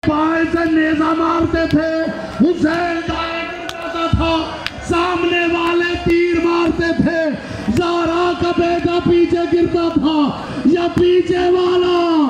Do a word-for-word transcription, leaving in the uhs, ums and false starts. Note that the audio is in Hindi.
पाए से नेजा मारते थे, हुसैन गिरता था, सामने वाले तीर मारते थे, ज़हरा का बेटा पीछे गिरता था या पीछे वाला